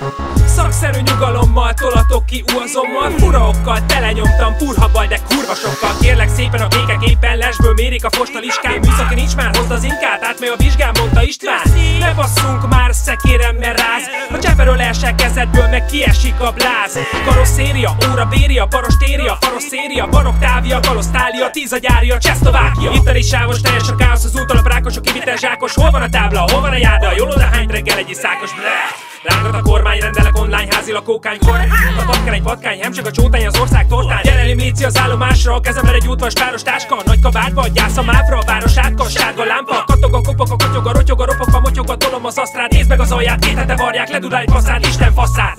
Szakszerű nyugalommal tolatok ki uazommal, furaokkal telenyomtam purhabaj, de kurva sokkal. Kérlek szépen, a kékek éppen lesből mérik a fostaliskán. Műszaki nincs már, hozd az inkát, átmegy a vizsgán, mondta István. Ne basszunk már, szekéremmel ráz, a cseperől első kezedből meg kiesik a bláz. Karosszéria, óra béria, barostéria, karosszéria, baroktávia, galosztália, 10 a gyária, Csehszlovákia. Itteni sávos, teljes a káosz, az úton a prákosok, kivitel zsákos. Hol van a tábla, hol van a járda, jól odahányt reggel egy iszákos. Rángat a kormány, rendelek online házi lakókánykor. A patkány egy patkány, hemcseg a csótány az ország tortán. Gyere léci az állomásra, a kezemre egy útvas páros táska. Nagy kabátba, gyász a mávra, a város átka, sárga lámpa. Kattog a kopog, a kotyog, a rotyog, a ropog, a motyog, a tolom az asztrát. Nézd meg az alját, 2 hete varják, ledudál egy faszát, Isten faszát.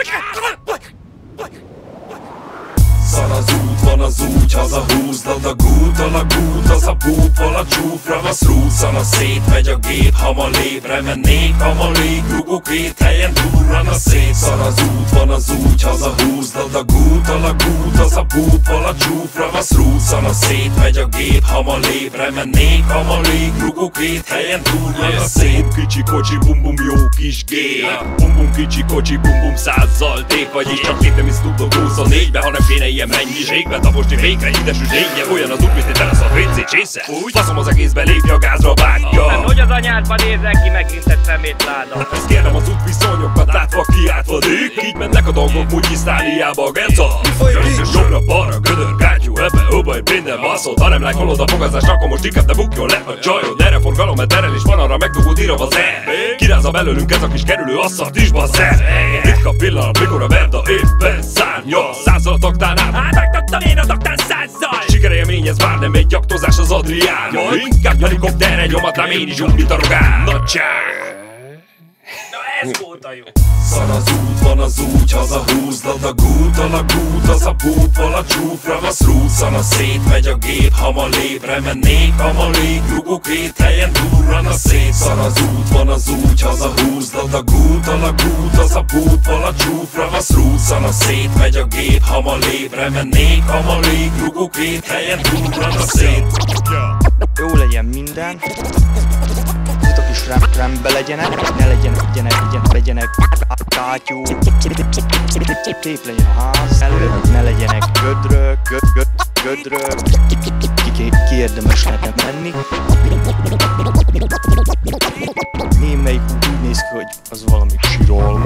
Szar az út, van az úgy, hazahúzd a gút, a lagút, az a búpol, a csúfra, a szrúcana, szétmegy a gép, hama lépre mennék, hama lég, rugok 2 helyen durran a szét. Szar az út, van az úgy, hazahúzd a gút, a lagút, az a búpol, a csúfra, a szrúcana, szétmegy a gép, hama lépre mennék, hama lég, rugok 2 helyen durran a szét. Kicsi kocsi, bum-bum, jó kis gép. Bum-bum, kicsi kocsi, bum-bum, 100-zal tép. Vagyis csak két nem is tudok 24-be, hanem kéne ilyen mennyiségbe. Taposni végre, hidesűs lénye, olyan az út, mint telesz a WC csésze. Faszom az egészbe, lépj a gázra, vágja. Nem, hogy az anyádba nézel ki, megint egy szemétláda. Ezt kérem az útviszonyokat látva, kiáltva dék. Így mennek a dolgok, úgy Isztáliába, Genca. Jobbra-balra, gödör, gátyú, ebbe, obaj, minden baszod. Ha nem lájkolod a fogazást, akkor most inkább te bukjon le a csajod. Erre forgalom, mert terelés van, arra megdugód írva az e. Kirázza belőlünk ez a kis kerülő asszart is, bazzer. Ritka pillanat, mikor a Verda éppen szárnyal. 100-zal a taktán át, Átraktattam én a taktán 100-zal. Sikerélmény, ez már nem egy gyaktozás az Adrián. Inkább helikopterre nyomatnám én is úgy, mint a Rogán. Nagyság. Na ez volt a jó. Szar az út, van az úgy, hazahúzd a gút, a lagút, az a búpol, a csúfra, a szrúcana, szétmegy a gép, hama lépre mennék, hama lég, rugok 2 helyen durran a szét. Szar az út, van az úgy, hazahúzd a gút, a lagút, az a búpol, a csúfra, a szrúcana, szétmegy a gép, hama lépre mennék, hama lég, rugok 2 helyen durran a szét. Jó legyen minden, utak is rendbe legyenek, ne legyenek kátyú, szép legyen a ház előtt, ne legyenek gödrök, ki érdemes lehetne menni. Melyik úgy néz ki, hogy az valami sirol.